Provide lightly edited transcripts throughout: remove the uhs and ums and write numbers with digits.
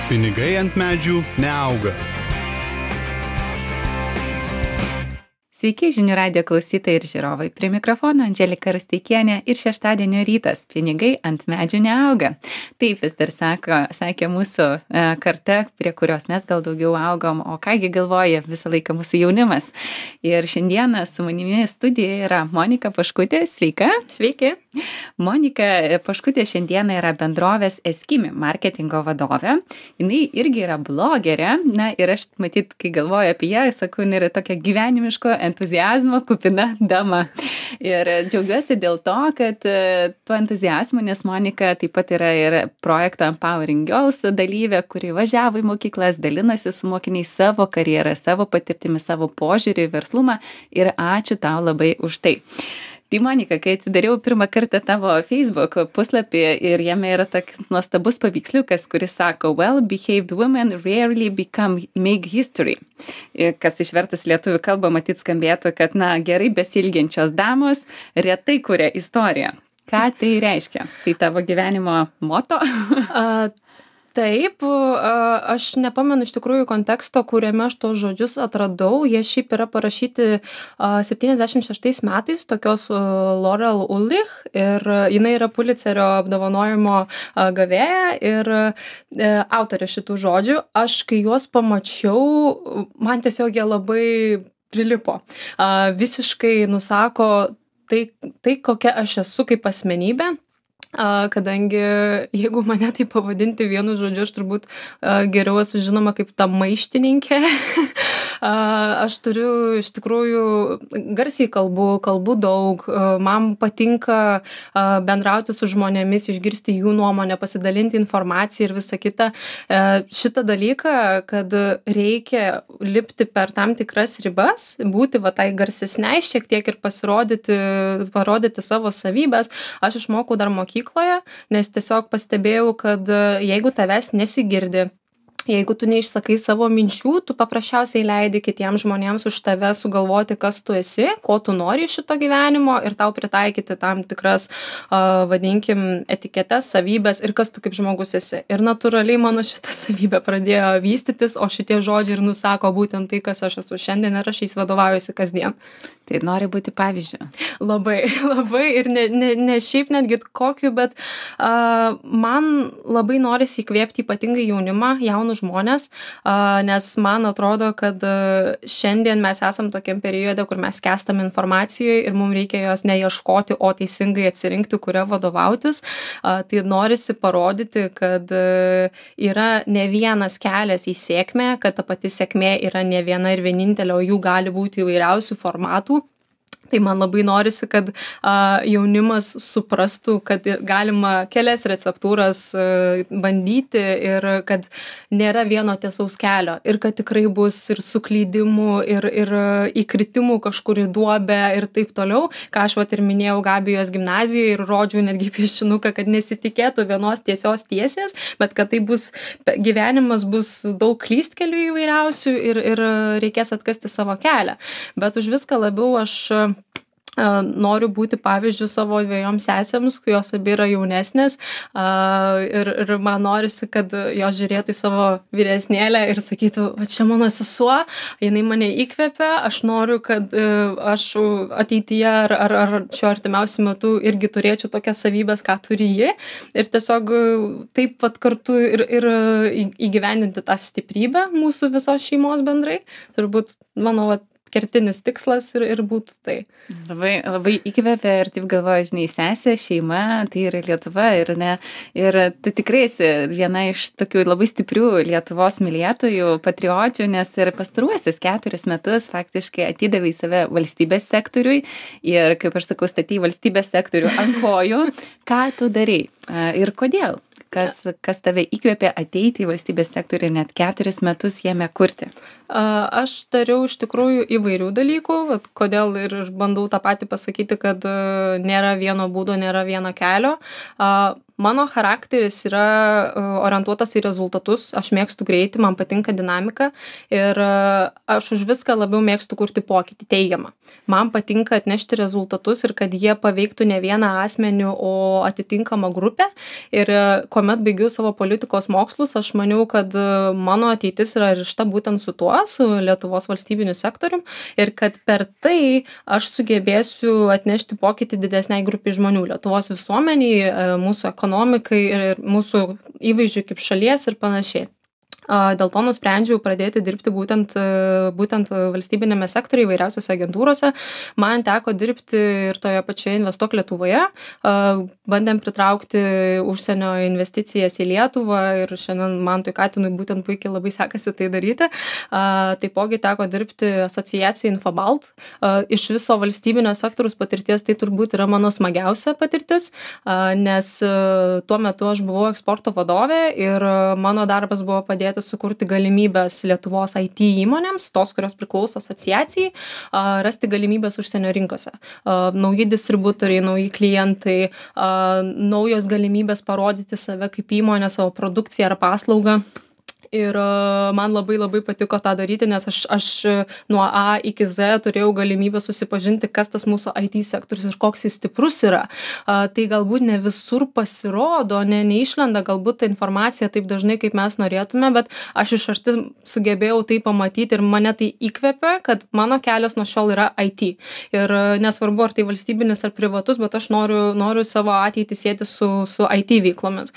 Pinigai ant medžių neauga. Sveiki žinių radijo klausytojai ir žiūrovai. Prie mikrofono Andželika Rusteikienė ir šeštadienio rytas. Pinigai ant medžių neauga. Taip vis dar sakė mūsų karta, prie kurios mes gal daugiau augom, o kągi galvoja visą laiką mūsų jaunimas. Ir šiandieną su manimi studijoje yra Monika Paškutė. Sveika. Sveiki. Monika Paškutė šiandieną yra bendrovės Eskimi marketingo vadovė. Jinai irgi yra blogerė. Na ir aš matyt, kai galvoju apie ją, sakau, jinai yra tokia gyvenimiško entuziazmo kupina dama. Ir džiaugiuosi dėl to, kad tuo entuziazmu, nes Monika taip pat yra ir projekto Empowering Girls dalyvė, kuri važiavo į mokyklas, dalinosi su mokiniais savo karjerą, savo patirtimi, savo požiūrį į verslumą ir ačiū tau labai už tai. Tai Monika, kai atidariau pirmą kartą tavo Facebook puslapį ir jame yra toks nuostabus paveiksliukas, kuris sako well-behaved women rarely make history. Ir kas išvertus lietuvių kalbą matyt skambėtų, kad gerai besiilgiančios damos retai kuria istoriją. Ką tai reiškia? Tai tavo gyvenimo moto? Taip, aš nepamenu iš tikrųjų konteksto, kuriame aš tos žodžius atradau. Jie šiaip yra parašyti 76 metais, tokios Laurel Ulrich, ir jinai yra Pulitzerio apdovanojimo gavėja ir autorė šitų žodžių. Aš kai juos pamačiau, man tiesiog jie labai prilipo. Visiškai nusako tai, kokia aš esu kaip asmenybė. Kadangi jeigu mane tai pavadinti vienu žodžiu, aš turbūt geriau esu žinoma kaip ta maištininkė. Aš turiu iš tikrųjų garsiai kalbu daug, man patinka bendrauti su žmonėmis, išgirsti jų nuomonę, pasidalinti informaciją ir visa kita. Šitą dalyką, kad reikia lipti per tam tikras ribas, būti tai garsesniai šiek tiek ir parodyti savo savybės, aš išmokau dar mokykloje, nes tiesiog pastebėjau, kad jeigu tavęs nesigirdi, jeigu tu neišsakai savo minčių, tu paprasčiausiai leidi kitiems žmonėms už tave sugalvoti, kas tu esi, ko tu nori iš šito gyvenimo ir tau pritaikyti tam tikras, vadinkim, etiketes, savybės ir kas tu kaip žmogus esi. Ir natūraliai mano šita savybė pradėjo vystytis, o šitie žodžiai ir nusako būtent tai, kas aš esu šiandien ir aš jais vadovaujuosi kasdien. Tai nori būti pavyzdžiu. Labai ir ne šiaip netgi kokiu, bet man labai norisi įkvėpti ypatingai jaunimą, jaunus žmonės, nes man atrodo, kad šiandien mes esam tokiam periode, kur mes skęstam informacijoje ir mums reikia jos neieškoti, o teisingai atsirinkti, kuria vadovautis. Tai norisi parodyti, kad yra ne vienas kelias į sėkmę, kad ta pati sėkmė yra ne viena ir vienintelė, o jų gali būti įvairiausių formatų. Tai man labai norisi, kad jaunimas suprastų, kad galima kelias receptūras bandyti ir kad nėra vieno tiesaus kelio ir kad tikrai bus ir suklydimų, ir įkritimų kažkur į duobę ir taip toliau, ką aš ir minėjau Gabijos gimnazijoje ir rodžiau netgi piešinuką, kad nesitikėtų vienos tiesios tiesės, bet kad tai bus, gyvenimas bus daug klystkelių įvairiausių ir reikės atkasti savo kelią. Bet už viską labiau aš noriu būti pavyzdžiu savo dviejoms sesėms, jos abi yra jaunesnės ir man norisi, kad jos žiūrėtų į savo vyresnėlę ir sakytų, va čia mano sesuo, jinai mane įkvepia, aš noriu, kad aš ateityje ar šiuo artimiausiu metu irgi turėčiau tokias savybės, ką turi ji ir tiesiog taip pat kartu ir įgyvendinti tą stiprybę mūsų visos šeimos bendrai. Turbūt, manau, kertinis tikslas ir būtų tai. Labai įkvepia ir taip galvoju, žinai, sesė, šeima, tai yra Lietuva ir tu tikrai esi viena iš tokių labai stiprių Lietuvos mylėtojų, patriočių, nes ir pastaruosius 4 metus faktiškai atidavai save valstybės sektoriui ir, kaip aš sakau, statei valstybės sektorių ant kojų. Ką tu darei ir kodėl? Kas tave įkvėpė ateiti į valstybės sektorių ir net 4 metus jame kurti? Aš dariau iš tikrųjų įvairių dalykų, kodėl ir bandau tą patį pasakyti, kad nėra vieno būdo, nėra vieno kelio. mano charakteris yra orientuotas į rezultatus, aš mėgstu greitį, man patinka dinamika ir aš už viską labiau mėgstu kurti pokytį teigiamą. Man patinka atnešti rezultatus ir kad jie paveiktų ne vieną asmenį, o atitinkamą grupę. Ir kuomet baigiau savo politikos mokslus, aš maniau, kad mano ateitis yra rišta būtent su tuo, su Lietuvos valstybiniu sektorium ir kad per tai aš sugebėsiu atnešti pokytį didesniai grupiai žmonių, Lietuvos visuomeniai, mūsų ekonomikai ir mūsų įvaizdžiui kaip šalies ir panašiai. Dėl to nusprendžiau pradėti dirbti būtent valstybinėme sektoriuje, įvairiausiose agentūrose. Man teko dirbti ir toje pačioje Investuok Lietuvoje. Bandėm pritraukti užsienio investicijas į Lietuvą ir šiandien Mantui Katinui būtent puikiai labai sekasi tai daryti. Taipogi teko dirbti asociacijų Infobalt. Iš viso valstybinio sektoriaus patirties tai turbūt yra mano smagiausia patirtis, nes tuo metu aš buvau eksporto vadovė ir mano darbas buvo padėti sukurti galimybės Lietuvos IT įmonėms, tos, kurios priklauso asociacijai, rasti galimybės užsienio rinkose. Nauji distributoriai, nauji klientai, naujos galimybės parodyti save kaip įmonę, savo produkciją ar paslaugą. Ir man labai labai patiko tą daryti, nes aš nuo A iki Z turėjau galimybę susipažinti, kas tas mūsų IT sektorius ir koks jis stiprus yra. Tai galbūt ne visur pasirodo, neišlenda galbūt ta informacija taip dažnai, kaip mes norėtume, bet aš iš arti sugebėjau tai pamatyti ir mane tai įkvėpė, kad mano kelias nuo šiol yra IT. Ir nesvarbu, ar tai valstybinis ar privatus, bet aš noriu savo ateitį sieti su IT veiklomis.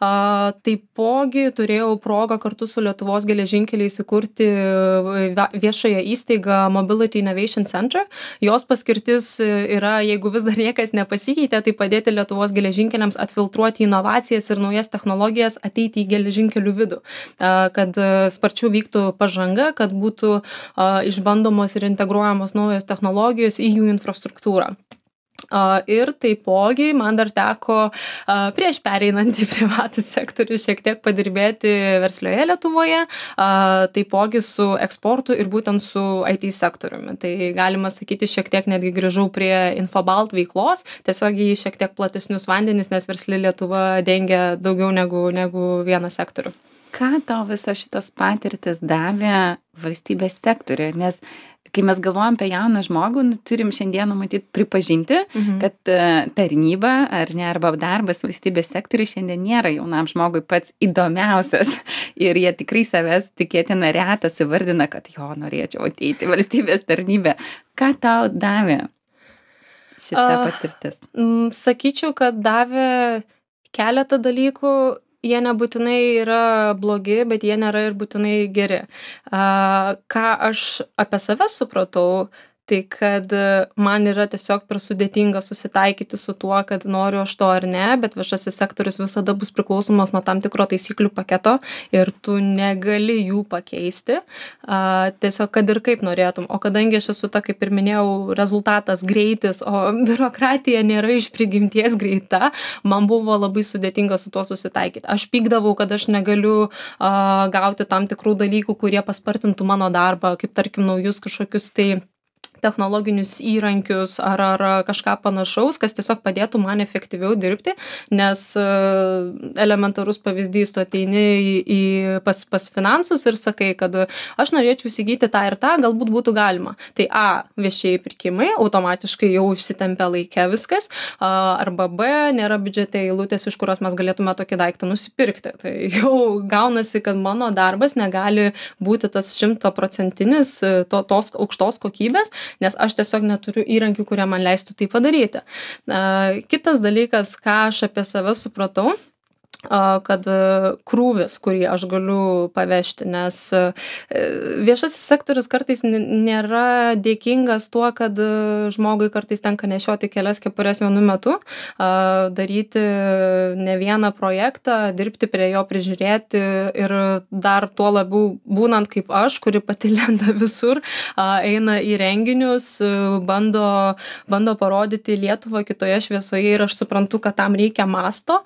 Taipogi turėjau progą kartu su Lietuvos geležinkeliais įkurti viešąją įstaigą Mobility Innovation Center. Jos paskirtis yra, jeigu vis dar niekas nepasikeitė, tai padėti Lietuvos geležinkeliams atfiltruoti inovacijas ir naujas technologijas ateiti į geležinkelių vidų, kad sparčiau vyktų pažanga, kad būtų išbandomos ir integruojamos naujos technologijos į jų infrastruktūrą. Ir taipogi man dar teko prieš pereinant į privatų sektorių šiek tiek padirbėti verslioje Lietuvoje, taipogi su eksportu ir būtent su IT sektoriumi. Tai galima sakyti, šiek tiek netgi grįžau prie Infobalt veiklos, tiesiog į šiek tiek platesnius vandenis, nes versli Lietuva dengia daugiau negu vieną sektorių. Ką tau visos šitos patirtis davė valstybės sektoriuje? Nes kai mes galvojam apie jauną žmogų, turim šiandieną matyti pripažinti, kad tarnyba arba darbas valstybės sektoriuje šiandien nėra jaunam žmogui pats įdomiausias. Ir jie tikrai savęs tikėtina retas įvardina, kad jo, norėčiau ateiti į valstybės tarnybę. Ką tau davė šita patirtis? Sakyčiau, kad davė keletą dalykų. Jie nebūtinai yra blogi, bet jie nėra ir būtinai geri. Ką aš apie save supratau, tai kad man yra tiesiog per sudėtinga susitaikyti su tuo, kad noriu aš to ar ne, bet viešasis sektorius visada bus priklausomas nuo tam tikro taisyklių paketo ir tu negali jų pakeisti, tiesiog kad ir kaip norėtum. O kadangi aš esu ta, kaip ir minėjau, rezultatas greitis, o biurokratija nėra iš prigimties greita, man buvo labai sudėtinga su tuo susitaikyti. Aš pykdavau, kad aš negaliu gauti tam tikrų dalykų, kurie paspartintų mano darbą, kaip tarkim naujus kažkokius tai technologinius įrankius ar kažką panašaus, kas tiesiog padėtų man efektyviau dirbti, nes elementarus pavyzdys, tu ateini pas finansus ir sakai, kad aš norėčiau įsigyti tą ir tą, galbūt būtų galima. Tai A, viešieji pirkimai, automatiškai jau išsitempia laike viskas, arba B, nėra biudžete eilutės, iš kurios mes galėtume tokį daiktą nusipirkti. Tai jau gaunasi, kad mano darbas negali būti tas 100% tos aukštos kokybės, nes aš tiesiog neturiu įrankių, kurie man leistų tai padaryti. Kitas dalykas, ką aš apie save supratau, kad krūvis, kurį aš galiu pavežti, nes viešasis sektorius kartais nėra dėkingas tuo, kad žmogui kartais tenka nešioti kelias kepures vienu metu, daryti ne vieną projektą, dirbti prie jo, prižiūrėti ir dar tuo labiau būnant kaip aš, kuri pati lenda visur, eina į renginius, bando parodyti Lietuvą kitoje šviesoje ir aš suprantu, kad tam reikia masto.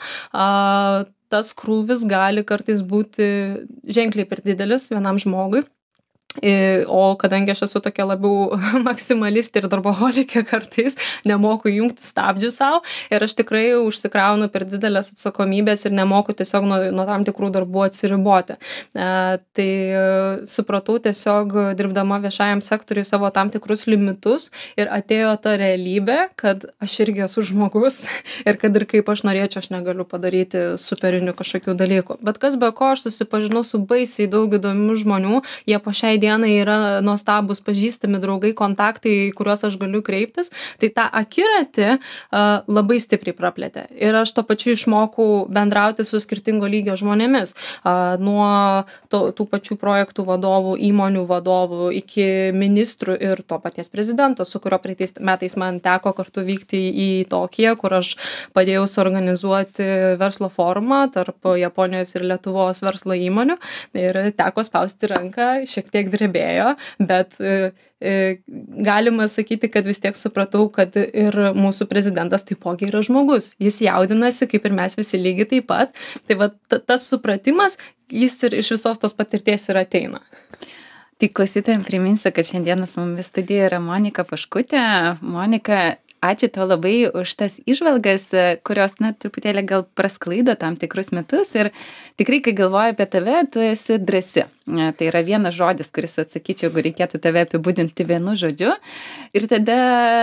Tas krūvis gali kartais būti ženkliai per didelis vienam žmogui. O kadangi aš esu tokia labiau maksimalistė ir darboholikė kartais, nemoku jungti stabdžių savo ir aš tikrai užsikraunu per didelės atsakomybės ir nemoku tiesiog nuo tam tikrų darbų atsiriboti. Tai supratau tiesiog dirbdama viešajam sektoriui savo tam tikrus limitus ir atėjo ta realybė, kad aš irgi esu žmogus ir kad ir kaip aš norėčiau, aš negaliu padaryti superinių kažkokių dalykų. Bet kas be ko, aš susipažinau su baisiai daug įdomių žmonių, jie po šiai dienai yra nuostabus pažįstami draugai, kontaktai, kuriuos aš galiu kreiptis, tai tą akiratį labai stipriai praplėtė. Ir aš to pačiu išmokau bendrauti su skirtingo lygio žmonėmis, nuo tų pačių projektų vadovų, įmonių vadovų iki ministrų ir to paties prezidento, su kurio praeitais metais man teko kartu vykti į Tokiją, kur aš padėjau suorganizuoti verslo forumą tarp Japonijos ir Lietuvos verslo įmonių ir teko spausti ranką, šiek tiek drebėjo, bet galima sakyti, kad vis tiek supratau, kad ir mūsų prezidentas taipogi yra žmogus. Jis jaudinasi, kaip ir mes visi lygiai taip pat. Tai va, tas supratimas, jis ir iš visos tos patirties ir ateina. Tik klausytojams priminsiu, kad šiandieną su mumis studijoje yra Monika Paškutė. Monika, ačiū tau labai už tas įžvalgas, kurios, truputėlį gal prasklaido tam tikrus metus ir tikrai, kai galvoju apie tave, tu esi drąsi. Tai yra vienas žodis, kuris atsakyčiau, jeigu reikėtų tave apibūdinti vienu žodžiu. Ir tada,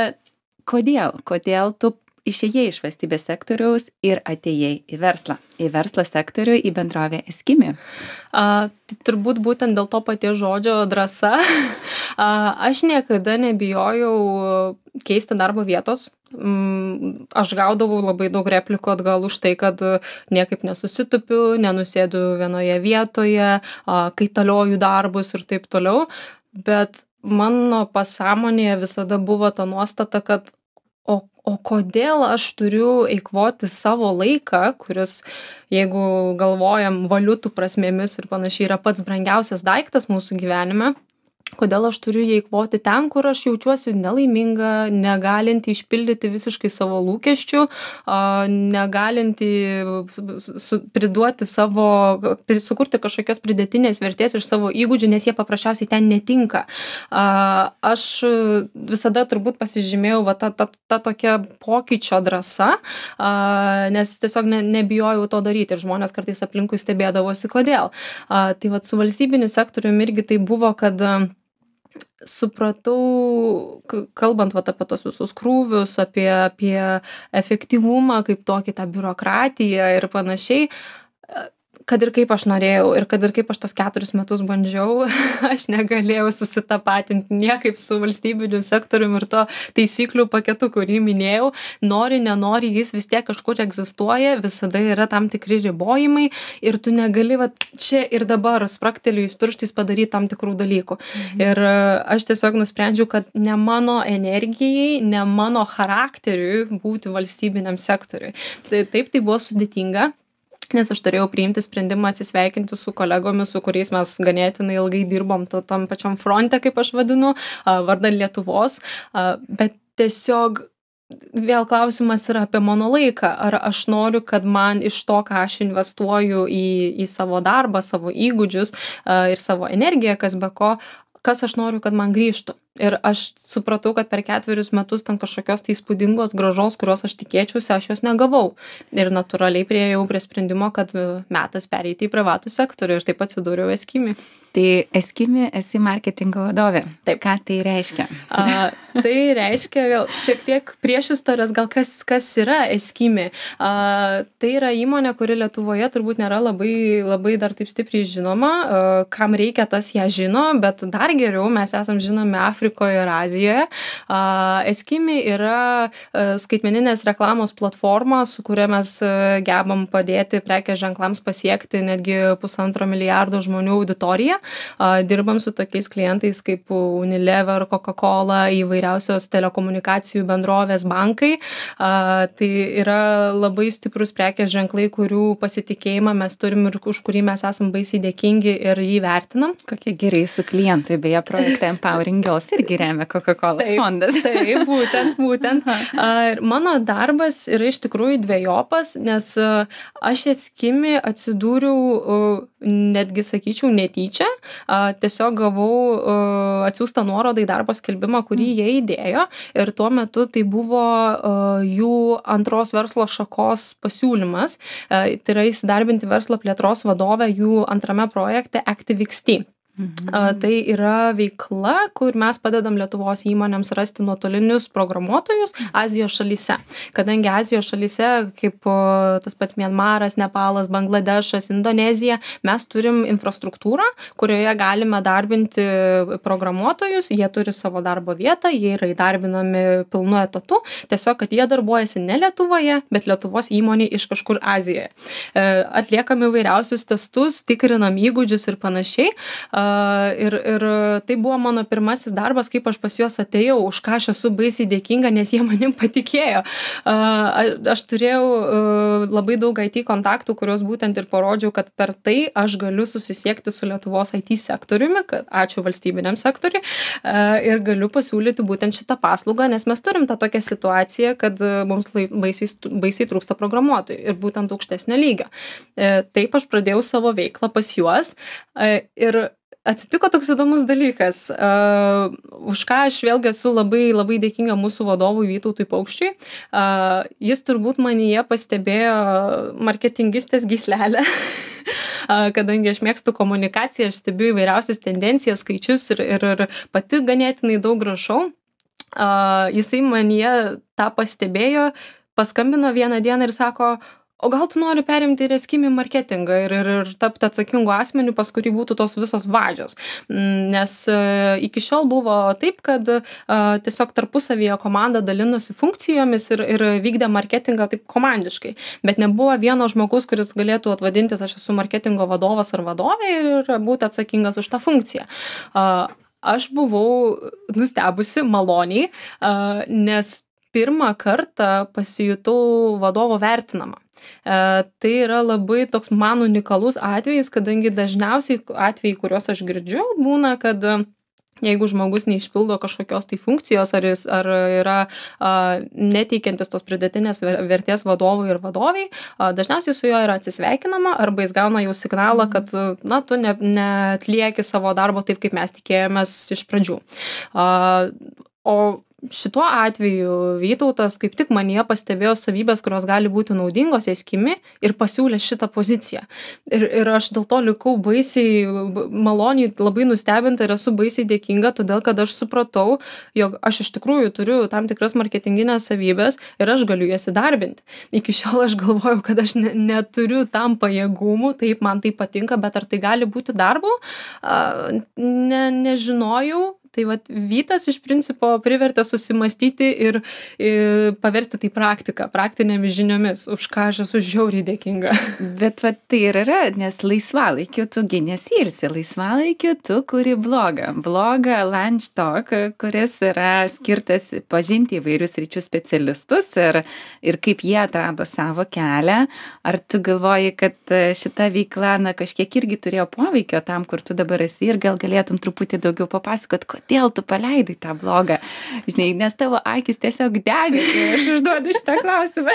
kodėl tu išėjai iš valstybės sektoriaus ir atėjai į verslo sektorių, į bendrovę Eskimi? Tai turbūt būtent dėl to paties žodžio drąsa. Aš niekada nebijojau keisti darbo vietos. Aš gaudavau labai daug replikų atgal už tai, kad niekaip nesusitupiu, nenusėdu vienoje vietoje, kaitalioju darbus ir taip toliau. Bet mano pasąmonėje visada buvo ta nuostata, kad o kodėl aš turiu eikvoti savo laiką, kuris, jeigu galvojam valiutų prasmėmis ir panašiai, yra pats brangiausias daiktas mūsų gyvenime, kodėl aš turiu jį eikvoti ten, kur aš jaučiuosi nelaiminga, negalinti išpildyti visiškai savo lūkesčių, negalinti sukurti kažkokios pridėtinės vertės iš savo įgūdžių, nes jie paprasčiausiai ten netinka. Aš visada turbūt pasižymėjau ta tokia pokyčio drąsa, nes tiesiog nebijojau to daryti ir žmonės kartais aplinkui stebėdavosi, kodėl. Tai su valstybiniu sektoriumi irgi tai buvo, kad supratau, kalbant apie tos visus krūvius, apie efektyvumą, kaip tokį tą biurokratiją ir panašiai, kad ir kaip aš norėjau ir kad ir kaip aš tos 4 metus bandžiau, aš negalėjau susitapatinti niekaip su valstybiniu sektoriumi ir to taisyklių paketu, kurį minėjau. Nori, nenori, jis vis tiek kažkur egzistuoja, visada yra tam tikri ribojimai ir tu negali čia ir dabar sprakteliujus pirštais padaryti tam tikrų dalykų. Ir aš tiesiog nusprendžiau, kad ne mano energijai, ne mano charakteriui būti valstybiniam sektoriui. Taip, tai buvo sudėtinga. Nes aš turėjau priimti sprendimą atsisveikinti su kolegomis, su kuriais mes ganėtinai ilgai dirbom tam pačiam fronte, kaip aš vadinu, vardan Lietuvos, bet tiesiog vėl klausimas yra apie mano laiką. Ar aš noriu, kad man iš to, ką aš investuoju į savo darbą, savo įgūdžius ir savo energiją, kas be ko, kas aš noriu, kad man grįžtų. Ir aš supratau, kad per 4 metus ten kažkokios tai įspūdingos grąžos, kurios aš tikėčiausi, aš jos negavau. Ir natūraliai priėjau prie sprendimo, kad metas pereiti į privatų sektorių ir taip atsidūriau Eskimi. Tai Eskimi esi marketingo vadovė. Taip. Ką tai reiškia? Tai reiškia vėl šiek tiek priešistorės, gal kas yra Eskimi. Tai yra įmonė, kuri Lietuvoje turbūt nėra labai dar taip stipriai žinoma. Kam reikia, tas ją žino, bet dar geriau mes esam žinomi Afrikoje ir Azijoje. Eskimi yra skaitmeninės reklamos platforma, su kuria mes gebam padėti prekės ženklams pasiekti netgi 1,5 milijardo žmonių auditoriją. Dirbam su tokiais klientais kaip Unilever, Coca-Cola, įvairiausios telekomunikacijų bendrovės, bankai. Tai yra labai stiprus prekės ženklai, kurių pasitikėjimą mes turim ir už kurį mes esam baisiai dėkingi ir jį vertinam. Kokie gerai su klientai, beje, projekte Empowering Girls kurios irgi remia Coca-Cola fondas. Taip, būtent. Ir mano darbas yra iš tikrųjų dvejopas, nes aš Eskimi atsidūriau netgi, sakyčiau, netyčia. Tiesiog gavau atsiųstą nuorodą į darbo skelbimą, kurį jie įdėjo. Ir tuo metu tai buvo jų antros verslo šakos pasiūlymas. Tai yra įsidarbinti verslo plėtros vadovę jų antrame projekte ActiveXT. Tai yra veikla, kur mes padedam Lietuvos įmonėms rasti nuotolinius programuotojus Azijos šalyse. Kadangi Azijos šalyse, kaip tas pats Mianmaras, Nepalas, Bangladešas, Indonezija, mes turim infrastruktūrą, kurioje galime darbinti programuotojus, jie turi savo darbo vietą, jie yra įdarbinami pilnu etatu, tiesiog, kad jie darbuojasi ne Lietuvoje, bet Lietuvos įmonė iš kažkur Azijoje. Atliekam įvairiausius testus, tikrinam įgūdžius ir panašiai. Ir tai buvo mano pirmasis darbas, kaip aš pas juos atėjau, už ką aš esu baisiai dėkinga, nes jie manim patikėjo. Aš turėjau labai daug IT kontaktų, kuriuos būtent ir parodžiau, kad per tai aš galiu susisiekti su Lietuvos IT sektoriumi, kad ačiū valstybiniam sektoriui, ir galiu pasiūlyti būtent šitą paslaugą, nes mes turim tą tokią situaciją, kad mums baisiai trūksta programuotojų ir būtent aukštesnio lygio. Taip aš pradėjau savo veiklą pas juos ir atsitiko toks įdomus dalykas, už ką aš vėlgi esu labai, labai dėkinga mūsų vadovui Vytautui Paukščiui. Jis turbūt manyje pastebėjo marketingistės gyslelę, kadangi aš mėgstu komunikaciją, aš stebiu įvairiausias tendencijas, skaičius ir pati ganėtinai daug rašau. Jisai manyje tą pastebėjo, paskambino vieną dieną ir sako, o gal tu nori perimti ir Eskimi marketingą ir tapti atsakingu asmeniu, pas kurį būtų tos visos vadžios. Nes iki šiol buvo taip, kad tiesiog tarpusavyje komanda dalinosi funkcijomis ir vykdė marketingą taip komandiškai. Bet nebuvo vieno žmogus, kuris galėtų atvadintis, aš esu marketingo vadovas ar vadovė ir būti atsakingas už tą funkciją. Aš buvau nustebusi maloniai, nes pirmą kartą pasijutau vadovo vertinama. Tai yra labai toks man unikalus atvejis, kadangi dažniausiai atvejai, kuriuos aš girdžiu, būna, kad jeigu žmogus neišpildo kažkokios tai funkcijos ar yra neteikiantis tos pridėtinės vertės vadovui ir vadoviai, dažniausiai su juo yra atsisveikinama arba jis gauna jau signalą, kad tu neatlieki savo darbo taip, kaip mes tikėjomės iš pradžių. O šituo atveju Vytautas kaip tik manyje pastebėjo savybės, kurios gali būti naudingos Eskimi ir pasiūlė šitą poziciją. Ir aš dėl to likau baisiai maloniai, labai nustebinta ir esu baisiai dėkinga, todėl kad aš supratau, jog aš iš tikrųjų turiu tam tikras marketinginės savybės ir aš galiu jas įdarbinti. Iki šiol aš galvojau, kad aš neturiu tam pajėgumų, taip man tai patinka, bet ar tai gali būti darbu? Nežinojau. Tai vat Vytas iš principo privertė susimastyti ir paversti tai praktinėmis žiniomis, už ką aš esu žiauriai dėkinga. Bet vat tai ir yra, nes laisvalaikiu tu nesiilsi, laisvalaikiu tu kuri blogą Lunch Talk, kuris yra skirtas pažinti įvairius ryčių specialistus ir kaip jie atrado savo kelią. Ar tu galvoji, kad šita veikla kažkiek irgi turėjo poveikio tam, kur tu dabar esi ir gal galėtum truputį daugiau papasakot, kodėl tu paleidai tą blogą, žinai, nes tavo akis tiesiog dega, kai aš užduodu šitą klausimą.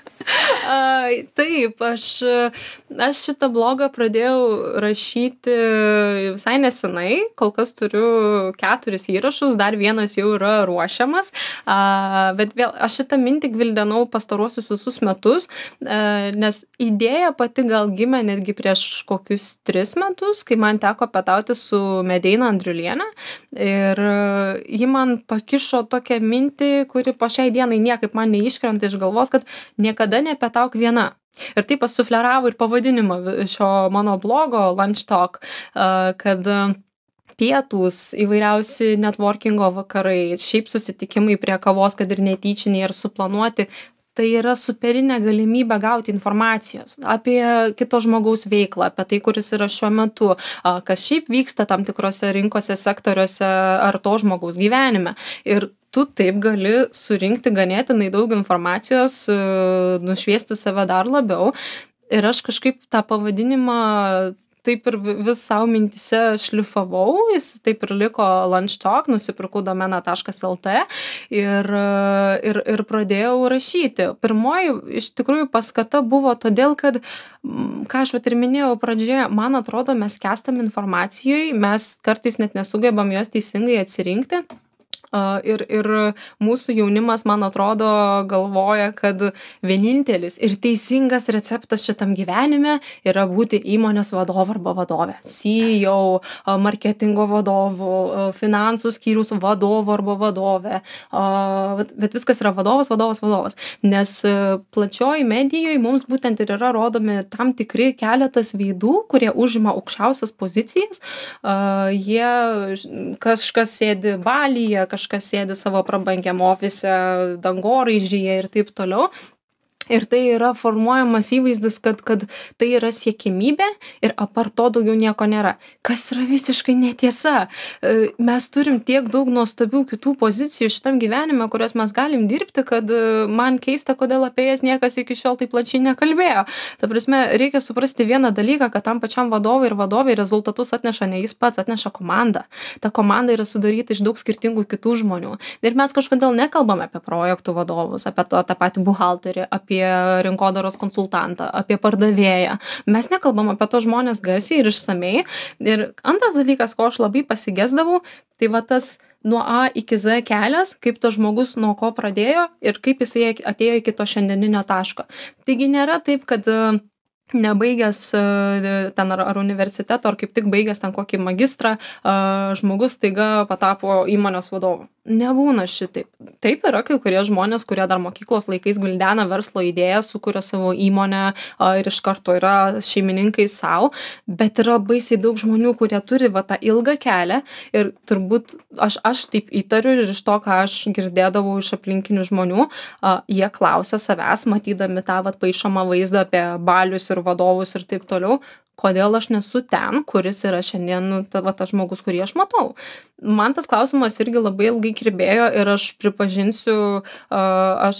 Taip, aš šitą blogą pradėjau rašyti visai nesenai, kol kas turiu 4 įrašus, dar vienas jau yra ruošiamas, bet vėl aš šitą mintį gvildenau pastaruosius visus metus, nes idėja pati gal gimė netgi prieš kokius 3 metus, kai man teko pietauti su Medeina Andriulienė ir ji man pakišo tokią mintį, kuri po šiai dienai niekaip man neiškrenta iš galvos, kad niekada nepietauk viena. Ir taip pasufleravo ir pavadinimą šio mano blogo Lunch Talk, kad pietūs, įvairiausi networkingo vakarai, šiaip susitikimai prie kavos, kad ir netyčiniai ar suplanuoti, tai yra superinė galimybė gauti informacijos apie kito žmogaus veiklą, apie tai, kuris yra šiuo metu, kas šiaip vyksta tam tikrose rinkose, sektoriuose ar to žmogaus gyvenime. Ir tu taip gali surinkti ganėtinai daug informacijos, nušviesti save dar labiau. Ir aš kažkaip tą pavadinimą taip ir vis savo mintise šlifavau, jis taip ir liko Lunchtalk, nusipirkau domeną.lt ir pradėjau rašyti. Pirmoji iš tikrųjų paskata buvo todėl, kad, ką aš ir minėjau pradžioje, man atrodo, mes skęstam informacijoje, mes kartais net nesugebam jos teisingai atsirinkti. Ir mūsų jaunimas, man atrodo, galvoja, kad vienintelis ir teisingas receptas šitam gyvenime yra būti įmonės vadovu arba vadovė. CEO, marketingo vadovu, finansų skyriaus vadovu arba vadovė. Bet viskas yra vadovas. Nes plačioji medijoje mums būtent ir yra rodomi tam tikri keletas veidų, kurie užima aukščiausias pozicijas. Kažkas sėdi Balyje, kažkas sėdi savo prabangiam ofise, dangoraižyje ir taip toliau. Ir tai yra formuojamas įvaizdis, kad tai yra siekimybė ir apart to daugiau nieko nėra. Kas yra visiškai netiesa. Mes turim tiek daug nuostabių kitų pozicijų šitam gyvenime, kurias mes galim dirbti, kad man keista, kodėl apie jas niekas iki šiol taip plačiai nekalbėjo. Ta prasme, reikia suprasti vieną dalyką, kad tam pačiam vadovui ir vadovai rezultatus atneša ne jis pats, atneša komanda. Ta komanda yra sudaryta iš daug skirtingų kitų žmonių. Ir mes kažkodėl nekalbame apie projektų vadovus, apie tą patį buhalterį, apie rinkodaros konsultantą, apie pardavėją. Mes nekalbam apie to žmonės garsiai ir išsamei. Ir antras dalykas, ko aš labai pasigesdavau, tai va tas nuo A iki Z kelias, kaip tas žmogus nuo ko pradėjo ir kaip jisai atėjo iki to šiandieninio taško. Taigi nėra taip, kad nebaigęs ten ar universiteto, ar kaip tik baigęs ten kokį magistrą, žmogus staiga patapo įmonės vadovu. Nebūna šitaip. Taip yra kai kurie žmonės, kurie dar mokyklos laikais gvildena verslo idėją, sukuria savo įmonę ir iš karto yra šeimininkai savo, bet yra baisiai daug žmonių, kurie turi va tą ilgą kelią ir turbūt aš taip įtariu ir iš to, ką aš girdėdavau iš aplinkinių žmonių, jie klausia savęs, matydami tą vat paišomą vaizdą apie balius ir vadovus ir taip toliau, kodėl aš nesu ten, kuris yra šiandien tas žmogus, kurį aš matau. Man tas klausimas irgi labai ilgai kirbėjo ir aš pripažinsiu, aš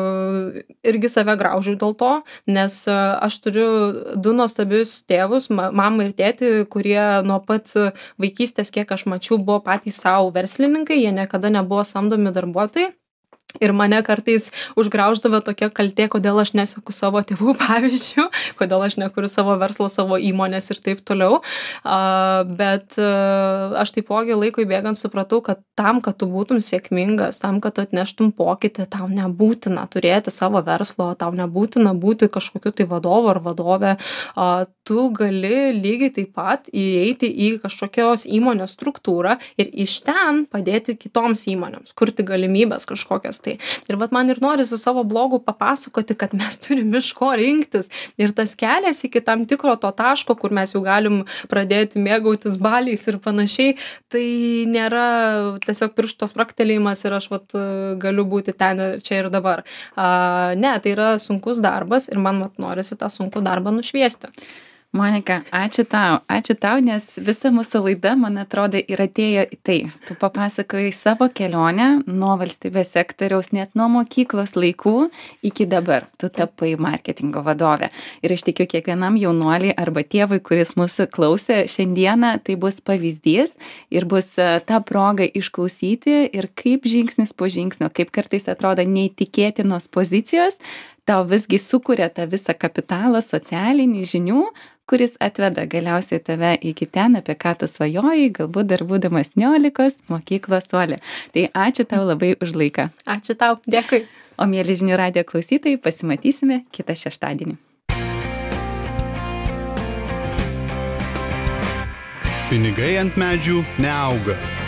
irgi save graužiu dėl to, nes aš turiu du nuostabius tėvus, mamą ir tėtį, kurie nuo pat vaikystės, kiek aš mačiau, buvo patys savo verslininkai, jie niekada nebuvo samdomi darbuotojai. Ir mane kartais užgrauždavo tokia kaltė, kodėl aš neseku savo tėvų pavyzdžių, kodėl aš nekuriu savo verslo, savo įmonės ir taip toliau. Bet aš taipogi laikui bėgant supratau, kad tam, kad tu būtum sėkmingas, tam, kad atneštum pokytį, tau nebūtina turėti savo verslo, tau nebūtina būti kažkokiu tai vadovu ar vadovė. Tu gali lygiai taip pat įeiti į kažkokios įmonės struktūrą ir iš ten padėti kitoms įmonėms, kurti galimybės kažkokias. Tai. Ir vat man ir nori su savo blogu papasakoti, kad mes turim iš ko rinktis. Ir tas kelias iki tam tikro to taško, kur mes jau galim pradėti mėgautis baliais ir panašiai, tai nėra tiesiog piršto spraktelėjimas ir aš vat galiu būti ten čia ir dabar. Ne, tai yra sunkus darbas ir man vat norisi tą sunkų darbą nušviesti. Monika, ačiū tau, nes visa mūsų laida, man atrodo, ir atėjo į tai. Tu papasakojai savo kelionę nuo valstybės sektoriaus, net nuo mokyklos laikų iki dabar. Tu tapai marketingo vadovė. Ir aš tikiu kiekvienam jaunuoliui arba tėvui, kuris mūsų klausė šiandieną, tai bus pavyzdys ir bus ta proga išklausyti ir kaip žingsnis po žingsnio, kaip kartais atrodo neįtikėtinos pozicijos, tau visgi sukuria tą visą kapitalą socialinį žinių, kuris atveda galiausiai tave iki ten, apie ką tu svajojai, galbūt dar būdamas 19 mokyklos suole. Tai ačiū tau labai už laiką. Ačiū tau, dėkui. O mieli žinių radijo klausytojai, pasimatysime kitą šeštadienį. Pinigai ant medžių neauga.